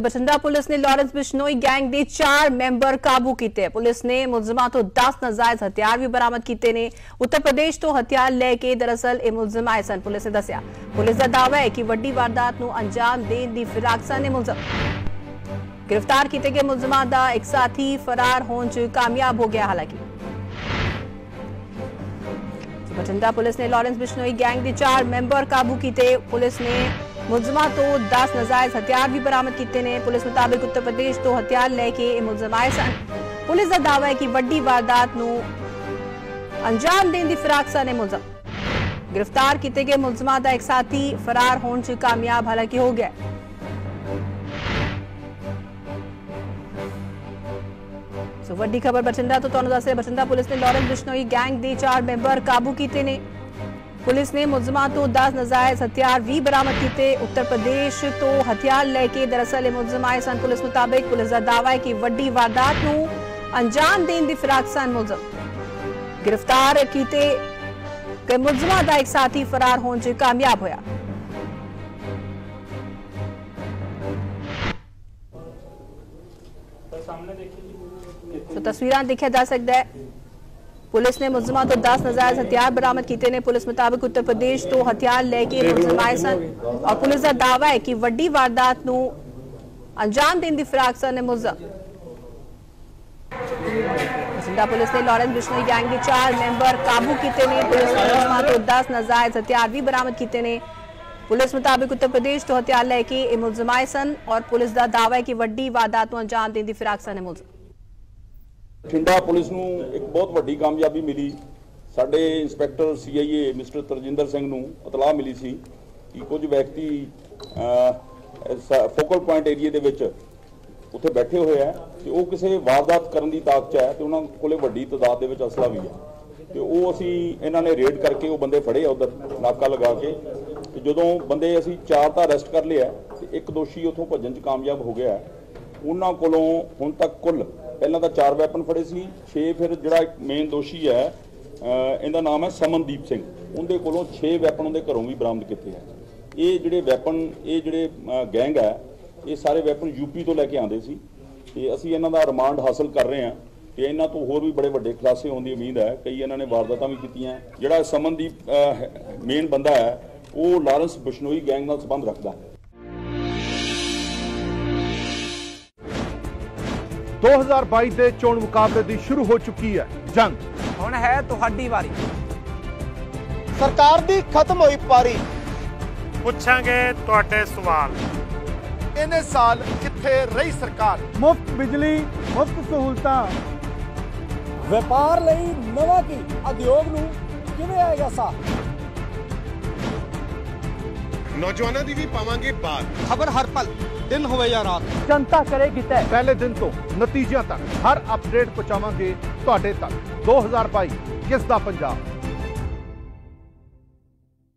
Bathinda police ने Lawrence Bishnoi gang के 4 member काबू किए। पुलिस ने मुलजमां तो 10 नाजायज हथियार भी बरामद किए ने। उत्तर प्रदेश तो हथियार लैके दरअसल ये मुलजम आए सन। पुलिस ने दस्या, पुलिस का दावा है कि वड्डी वारदात नूं अंजाम देण दी फिराक सन। मुलजम गिरफ्तार किए गए मुलजमां दा एक साथी फरार होने च कामयाब हो गया। हालांकि बठिंडा पुलिस ने लॉरेंस बिश्नोई गैंग के 4 मैंबर काबू किए। पुलिस ने मुलजमां तो 10 नाजायज हथियार भी बरामद किए ने। पुलिस मुताबिक उत्तर प्रदेश तो हथियार लैके मुलजम आए सन। पुलिस का दावा है कि वड्डी वारदात नूं अंजाम देण दी फिराक सन। मुलजम गिरफ्तार किए गए मुलजमां दा एक साथी फरार होने च कामयाब हालांकि हो गया। वड्डी खबर बठिंडा तो तुहानूं दस रहे, बठिंडा पुलिस ने लॉरेंस बिश्नोई गैंग के 4 मैंबर काबू किए ने। पुलिस ने मुलजमां तो 10 नाजायज हथियार भी बरामद किए। उत्तर प्रदेश तो हथियार लैके दरअसल मुलजम आए सन। पुलिस मुताबिक पुलिस का दावा है कि वड्डी वारदात नूं अंजाम देण दी फिराक सन। मुलजम गिरफ्तार किए गए मुलजमां दा एक साथी फरार होने च कामयाब होया। तो तस्वीरां देखा जा सकता है। पुलिस ने मुलजमां तो 10 नाजायज हथियार बरामद किए ने। पुलिस मुताबिक उत्तर प्रदेश तो हथियार लैके मुलजम आए सन और पुलिस का दावा है कि वड्डी वारदात नूं अंजाम देण दी फिराक सन। मुलजम बठिंडा पुलिस ने लॉरेंस बिश्नोई गैंग के 4 मैंबर काबू किए ने। पुलिस ने मुलजमां तो 10 नाजायज हथियार भी बरामद किए ने। पुलिस मुताबिक उत्तर प्रदेश तो हथियार लैके मुलजम आए सन और पुलिस का दावा है कि वड्डी वारदात नूं अंजाम देण दी फिराक सन। मुलजम बठिंडा पुलिस नूं एक बहुत वड्डी कामयाबी मिली। साडे inspector CIA mister Tarjinder Singh नूं इतलाह मिली सी कि कुछ व्यक्ति फोकल पॉइंट एरिए दे विच उत्थे बैठे हुए हैं ते वो किसी वारदात करन दी ताक च है ते उन्हां कोले वड्डी तादाद दे विच असला भी है ते वो असीं इन्हां ने रेड करके वो बंदे फड़े उधर नाका लगा के ते जदों बंदे असीं 4 तां अरेस्ट कर लिया ते एक दोषी उत्थों भज्जण च कामयाब हो गया। उन्हां कोलों हुण तक कुल पहला तो 4 वैपन फड़े सी, 6 फिर जिहड़ा मेन दोषी है इहदा नाम है समनदीप सिंह, उनके कोलों 6 वैपन उनके घरों भी बरामद किए हैं। ये जिहड़े वैपन ये जिहड़े गैंग है ये सारे वैपन यूपी तो लैके आते सी ते असीं इन्हां दा रिमांड हासिल कर रहे हैं ते इन्हां तो होर भी बड़े वड्डे खुलासे होने की उम्मीद है। कई इन्हां ने वारदातां भी कीतियां। जिहड़ा समनदीप मेन बंदा है वो लॉरेंस बिश्नोई गैंग नाल संबंध रखता है। 2022 ਦੇ ਚੋਣ ਮੁਕਾਬਲੇ ਦੀ ਸ਼ੁਰੂ ਹੋ ਚੁੱਕੀ ਹੈ ਜੰਗ। ਹੁਣ ਹੈ ਤੁਹਾਡੀ ਵਾਰੀ। ਸਰਕਾਰ ਦੀ ਖਤਮ ਹੋਈ ਪਾਰੀ। ਪੁੱਛਾਂਗੇ ਤੁਹਾਡੇ ਸਵਾਲ। ਇਹਨੇ ਸਾਲ ਕਿੱਥੇ ਰਹੀ ਸਰਕਾਰ? ਮੁਫਤ ਬਿਜਲੀ, ਮੁਫਤ ਸਹੂਲਤਾਂ, ਵਪਾਰ ਲਈ ਨਵਾਂ ਕੀ ਉਦਯੋਗ ਨੂੰ ਕਿਵੇਂ ਆਏਗਾ ਸਾਥ? ਨੌਜਵਾਨਾਂ ਦੀ ਵੀ ਪਾਵਾਂਗੇ ਬਾਤ। ਖਬਰ ਹਰ ਪਲ दिन होवे या रात जनता करेगी तय। पहले दिन तो नतीजों तक हर अपडेट पहुंचावांगे तुहाडे तक। 2022 किस दा पंजाब।